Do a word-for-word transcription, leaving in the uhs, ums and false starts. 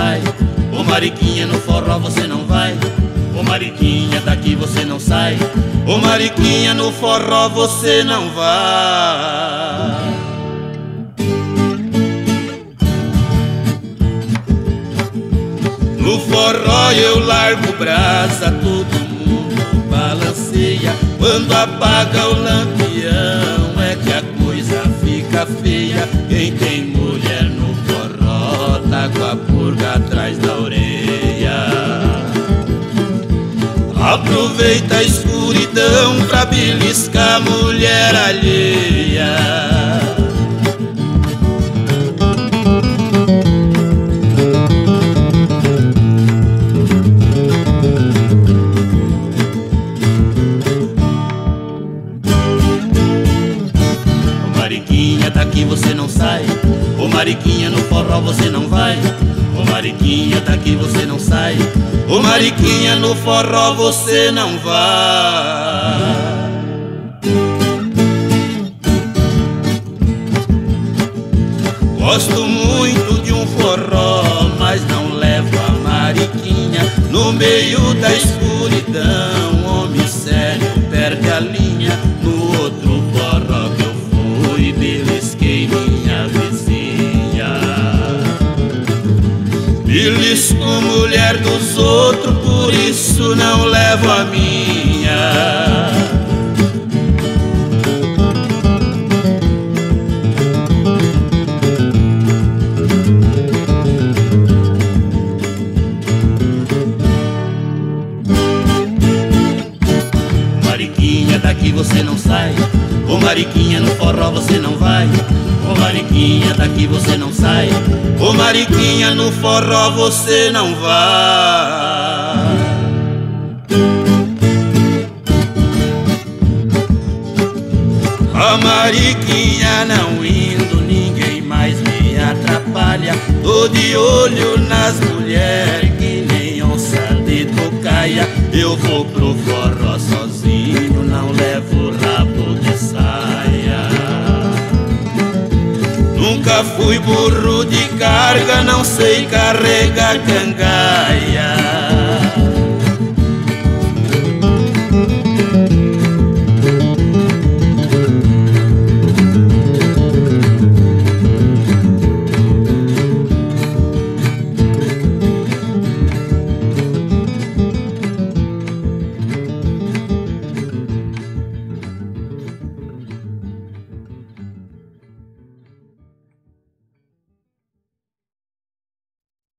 sai. Ô Mariquinha, no forró você não vai. Ô Mariquinha, daqui você não sai. Ô Mariquinha, no forró você não vai. No forró eu largo brasa, todo mundo balanceia. Quando apaga o lampião é que a coisa fica feia. Quem tem mulher no forró tá com a purga atrás da orelha. Aproveita a escuridão pra beliscar a mulher alheia. Daqui você não sai. Ô Mariquinha, no forró você não vai. Ô Mariquinha, daqui você não sai. Ô Mariquinha, no forró você não vai. Gosto muito de um forró, mas não levo a Mariquinha. No meio da escuridão, homem sério perde a linha. No outro forró que eu fui, belisquei minha vizinha. Belisco mulher dos outros, por isso não levo a minha. Mariquinha, daqui você não sai. Ô Mariquinha, no forró você não vai. Ô Mariquinha, daqui você não sai. Ô Mariquinha, no forró você não vai. A Mariquinha não indo, ninguém mais me atrapalha. Tô de olho nas mulheres que nem onça de tocaia. Eu vou pro forró sozinho, não levo rabo de saia. Nunca fui burro de carga, não sei carregar cangaia.